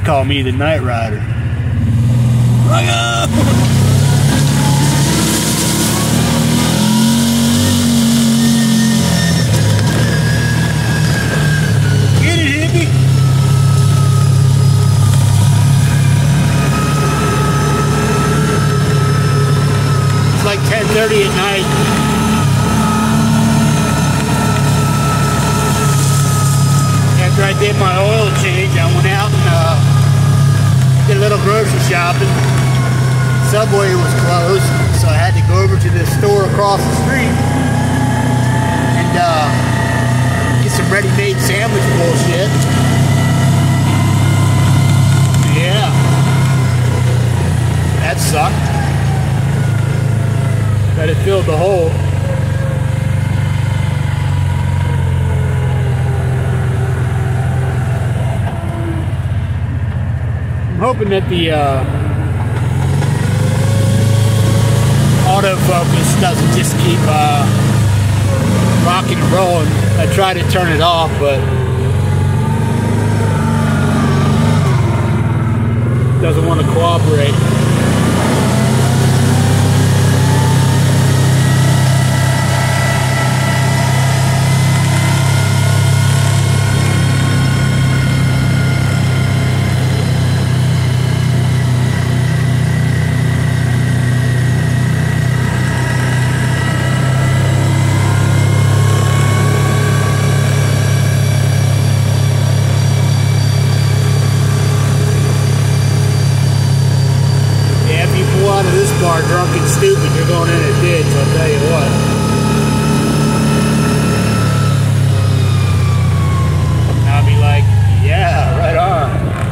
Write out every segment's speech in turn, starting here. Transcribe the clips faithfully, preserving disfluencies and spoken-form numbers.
call me the Night Rider. Look up! Get it, hippie! It's like ten thirty at night. After I did my oil change, I went out and uh, did a little grocery shopping. Subway was closed, so I had to go over to the store across the street and uh, get some ready-made sandwich bullshit. Yeah, that sucked. But it filled the hole. I'm hoping that the uh, autofocus doesn't just keep uh, rocking and rolling. I tried to turn it off, but it doesn't want to cooperate. Drunk and stupid, you're going in a ditch, I'll tell you what. And I'll be like, yeah, right on.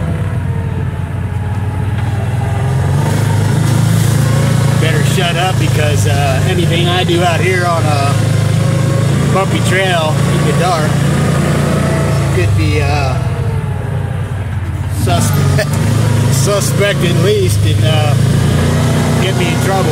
Better shut up, because uh, anything I do out here on a bumpy trail in the dark could be uh, suspect, suspect at least, and uh, get me in trouble.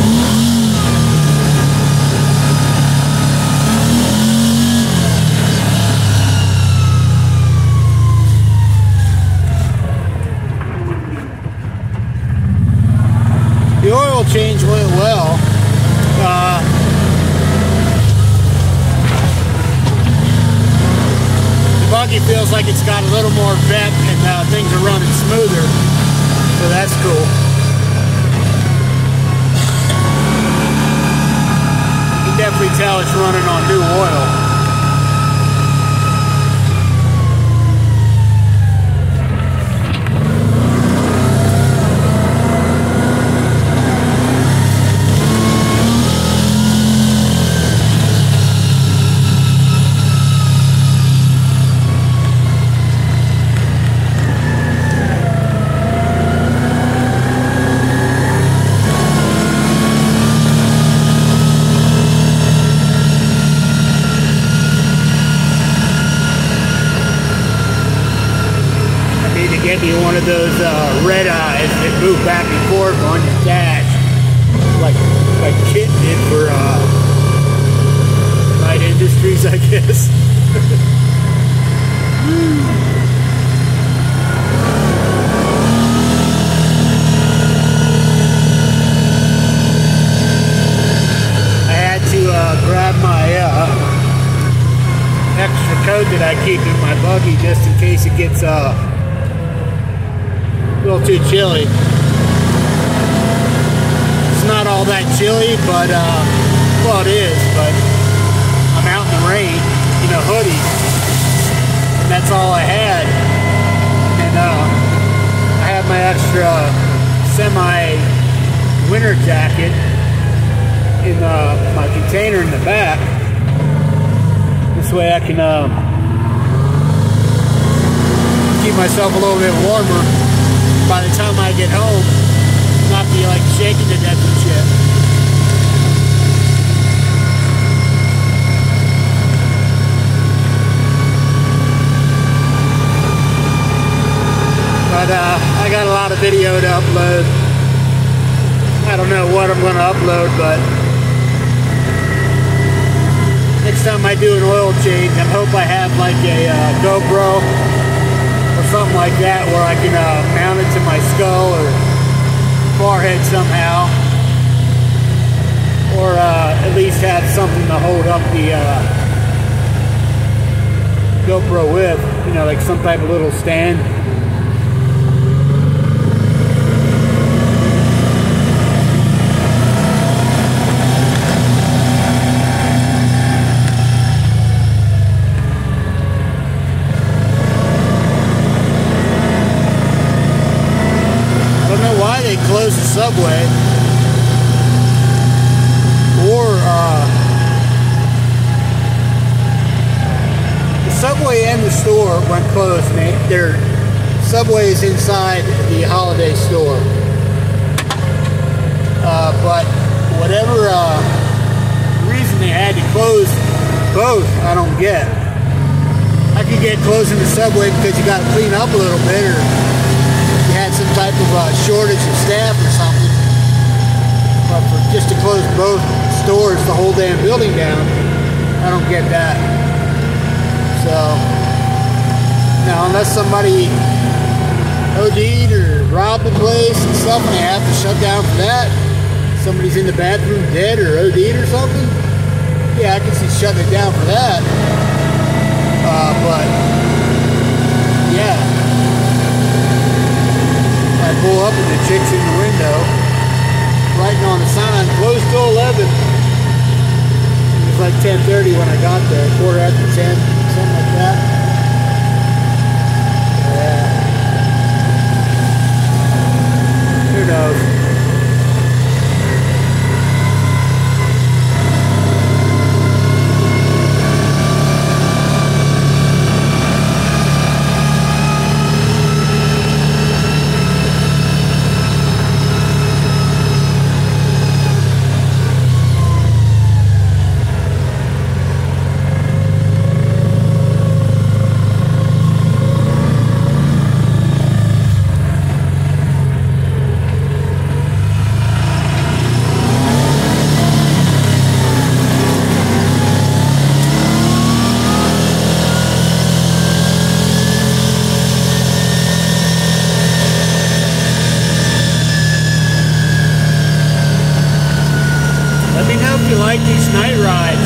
The oil change went well. Uh, the buggy feels like it's got a little more vent and uh, things are running smoother, so that's cool. Definitely tell it's running on new oil. Get me one of those uh, red eyes that move back and forth on your dash, like like Kit did for uh, Light Industries, I guess. I had to uh, grab my uh, extra coat that I keep in my buggy just in case it gets uh, a little too chilly. It's not all that chilly, but uh, well, it is, but I'm out in the rain in a hoodie, and that's all I had. And uh, I have my extra semi winter jacket in uh, my container in the back. This way I can uh, keep myself a little bit warmer by the time I get home, not be like shaking to death and shit. But uh, I got a lot of video to upload. I don't know what I'm going to upload, but next time I do an oil change, I hope I have like a uh, GoPro or something like like that where I can uh, mount it to my skull or forehead somehow, or uh, at least have something to hold up the uh, GoPro with, you know, like some type of little stand. They closed the subway, or uh, the subway and the store went closed. And they, their subway is inside the Holiday store, uh, but whatever uh, reason they had to close both, I don't get. I could get closing the subway because you got to clean up a little bit, or you had some type of uh, shortage of staff or something. But for just to close both stores, the whole damn building down, I don't get that. So, now unless somebody O D'd or robbed the place and stuff and they have to shut down for that, somebody's in the bathroom dead or O D'd or something, yeah, I can see shutting it down for that. Uh, but, yeah. I pull up and the chick's in the window, writing on the sign, closed till eleven. It was like ten thirty when I got there, quarter after ten, something like that. Yeah. Who knows? If you like these night rides.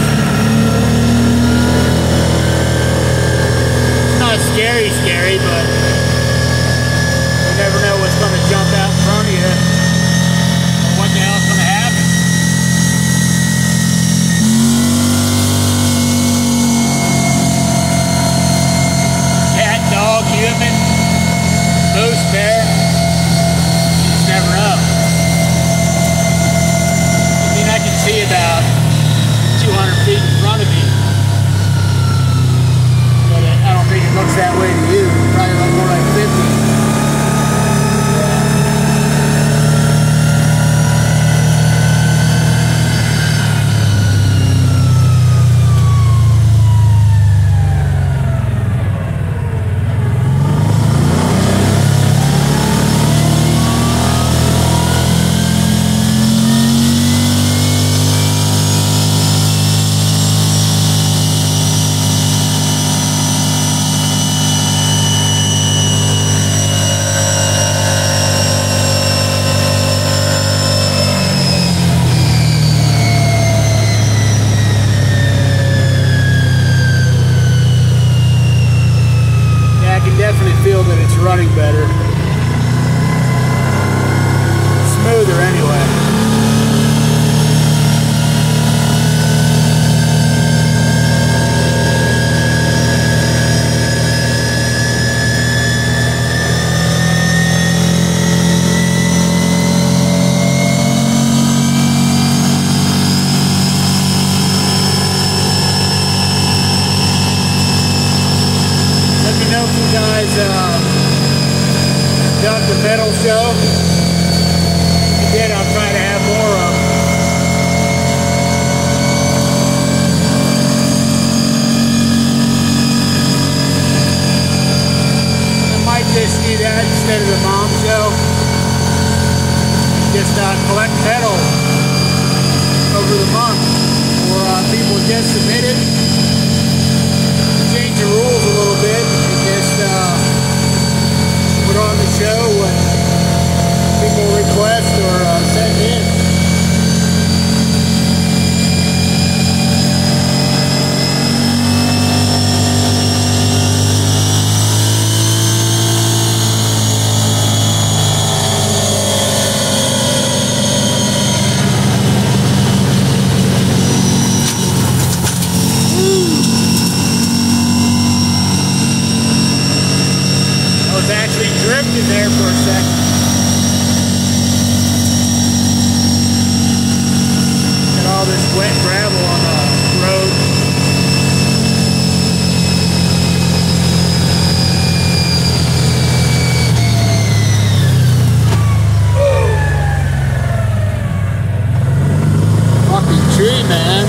It's not scary scary, but you never know what's going to jump out in front of you or what the hell's going to happen. Cat, dog, human, moose, bear, you just never know. I can see about two hundred feet in front of me, but I don't think it looks that way to you. Probably like more like fifty. Feel that it's running better, smoother anyway. Let me know if you guys uh, done the metal show. If you did, I'll try to have more of them. I might just do that instead of the mom show. Just uh, collect metal over the month, or uh, people just submit it. Change the rules a little bit and just uh, show what people request or uh, send in. Drifted there for a second. Got all this wet gravel on the road. Fucking tree, man.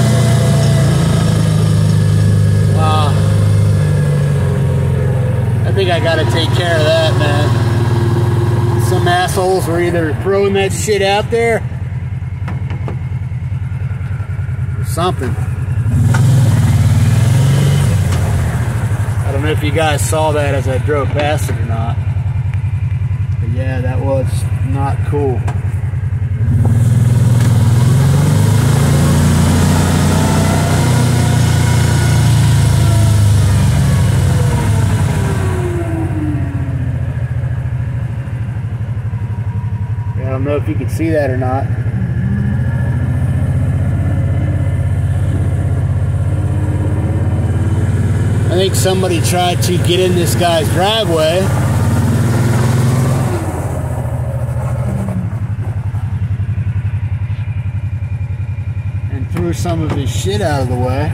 Wow. I think I gotta take care of that, man. Some assholes were either throwing that shit out there or something. I don't know if you guys saw that as I drove past it or not. But yeah, that was not cool. I don't know if you can see that or not. I think somebody tried to get in this guy's driveway. And threw some of his shit out of the way.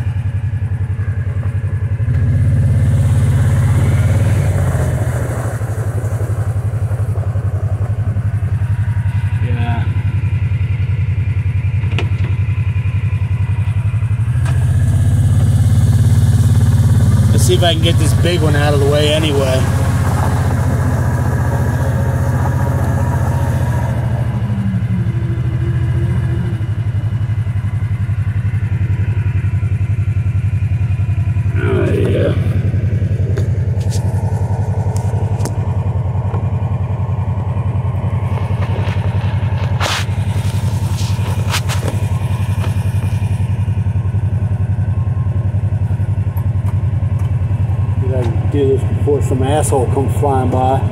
See if I can get this big one out of the way anyway. Oh yeah. Do this before some asshole comes flying by.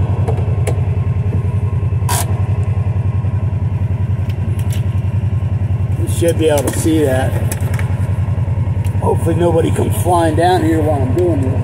You should be able to see that. Hopefully nobody comes flying down here while I'm doing this.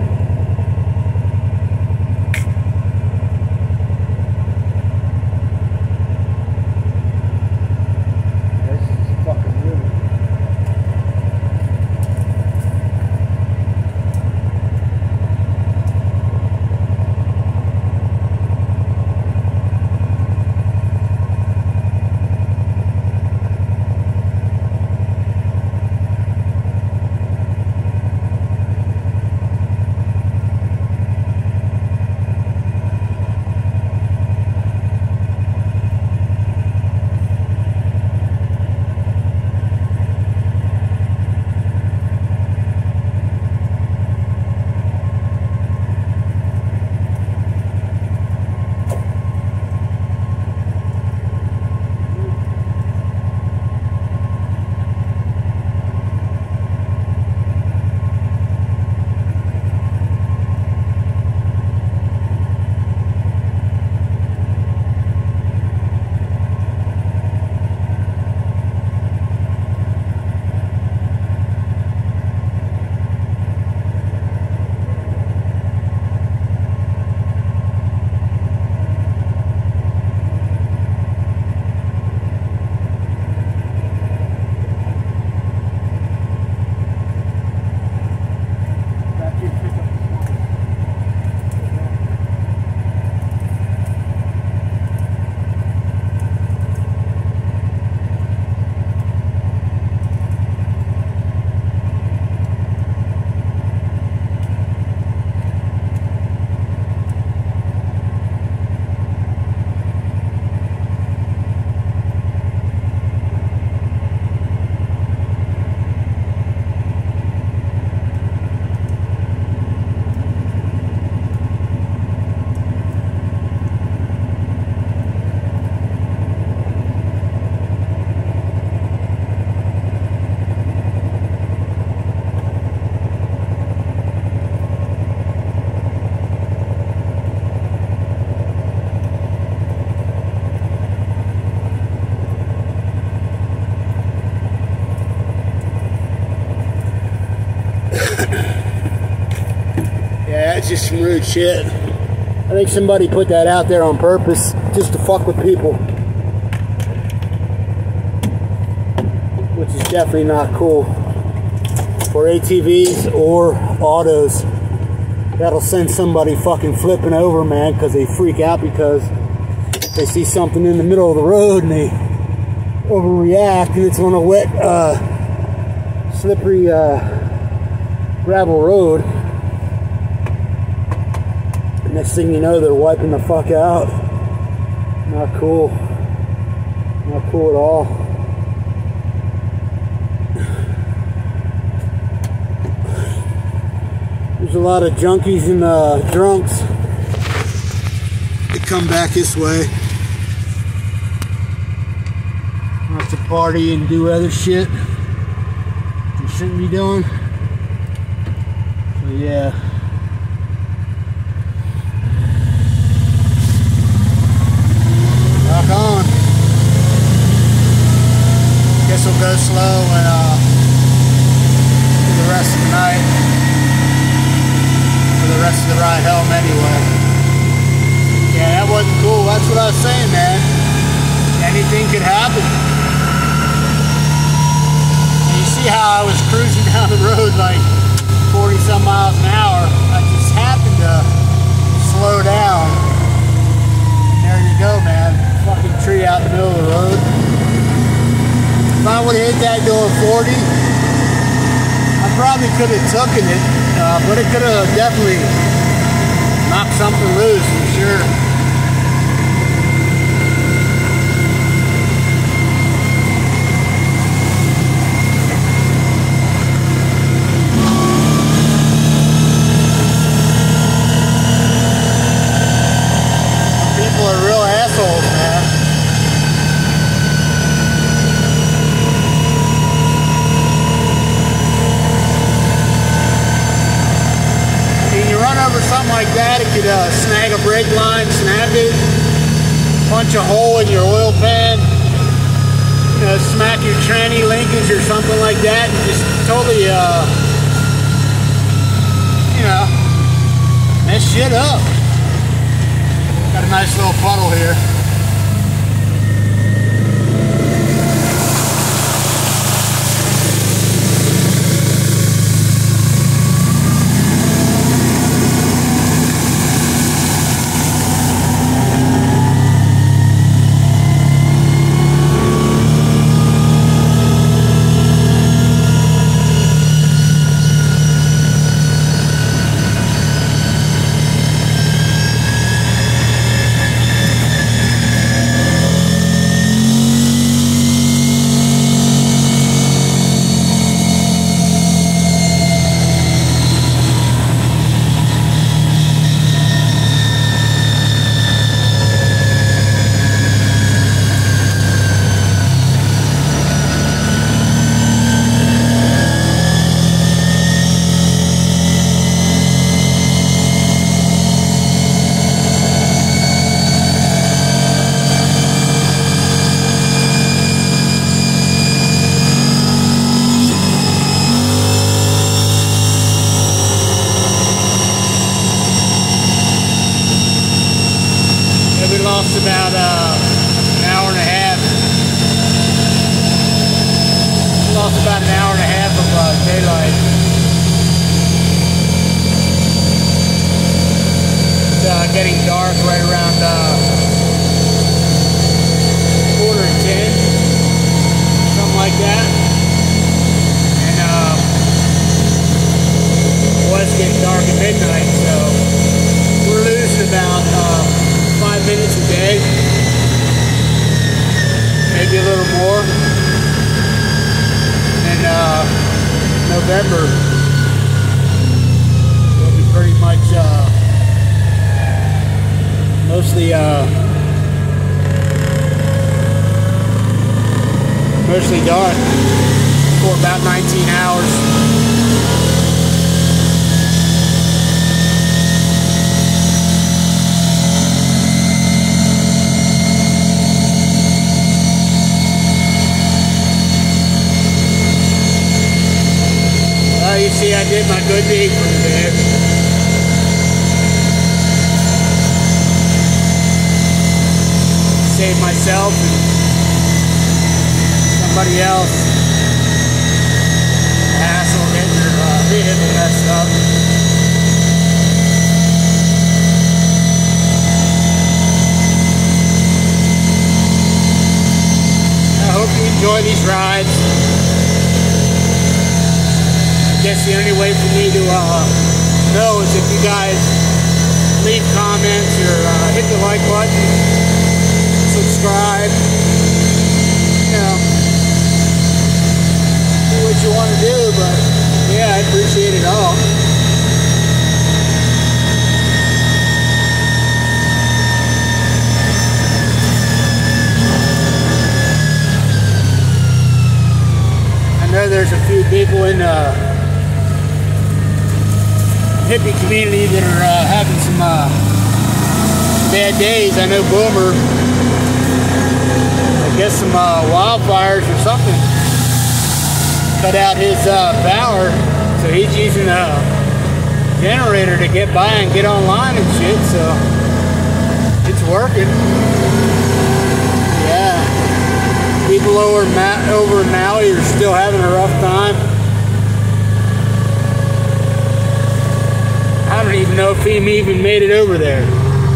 weird shit. I think somebody put that out there on purpose just to fuck with people. Which is definitely not cool. For A T Vs or autos. That'll send somebody fucking flipping over, man, because they freak out because they see something in the middle of the road and they overreact, and it's on a wet, uh, slippery uh, gravel road. Next thing you know, they're wiping the fuck out. Not cool. Not cool at all. There's a lot of junkies and uh, drunks that come back this way. Not to party and do other shit you shouldn't be doing. So yeah. Rock on. Guess we'll go slow and uh, do the rest of the night. The rest of the ride home anyway. Yeah, that wasn't cool. That's what I was saying, man. Anything could happen. And you see how I was cruising down the road like forty some miles an hour. I just happened to slow down. And there you go, man. Fucking tree out in the middle of the road. If I would have hit that going forty, I probably could have taken it. Uh, but it could have definitely knocked something loose, for sure. People are real assholes, man. Over something like that, it could uh, snag a brake line, snap it, punch a hole in your oil pan, you know, smack your tranny linkage or something like that, and just totally, uh, you know, mess shit up. Got a nice little puddle here. About uh, an hour and a half. Lost about an hour and a half of uh, daylight. It's uh, getting dark right around uh, quarter to ten, something like that. And uh, it was getting dark at midnight, so we're losing about uh, five minutes a day, maybe a little more. And uh, November will be pretty much uh, mostly uh, mostly dark for about nineteen hours. You see, I did my good deed for today. save myself and somebody else the hassle getting their uh, vehicle messed up. I hope you enjoy these rides. I guess the only way for me to uh, know is if you guys leave comments or uh, hit the like button, subscribe, you know, do what you want to do, but yeah, I appreciate it all. I know there's a few people in the hippie community that are uh, having some uh, bad days. I know Boomer, I guess some uh, wildfires or something cut out his uh, power, so he's using a generator to get by and get online and shit, so it's working. Yeah, people over, Ma over in Maui are still having a rough time. I don't even know if he even made it over there.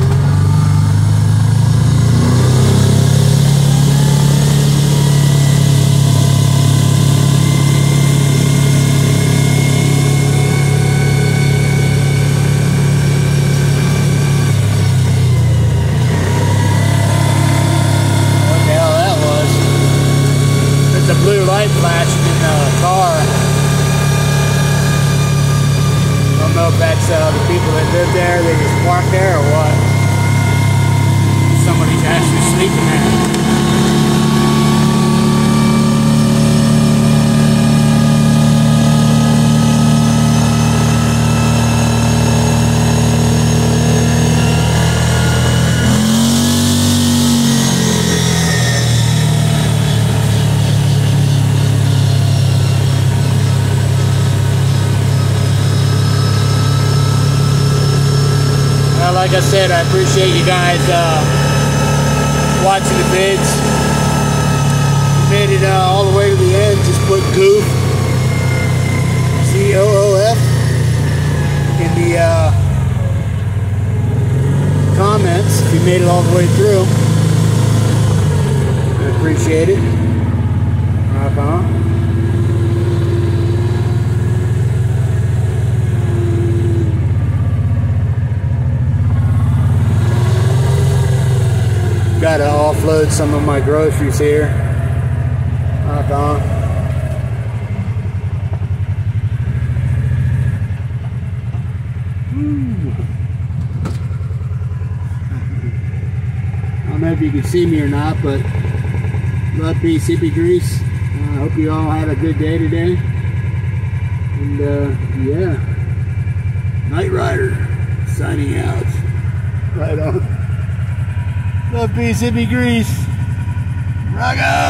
What the hell that was? There's a blue light flashing in the car. I don't know if that's uh, the people that live there, they just park there or what. Somebody's actually sleeping there. Like I said, I appreciate you guys uh, watching the vids. You made it uh, all the way to the end. Just put goof, C O O F, in the uh, comments if you made it all the way through. I appreciate it. Rock on. Got to offload some of my groceries here. Rock on. Ooh. I don't know if you can see me or not, but love, peace, hippie grease. I uh, hope you all had a good day today. And uh, yeah, Night Rider signing out. Right on. Love, peace, hippie grease. Rock on!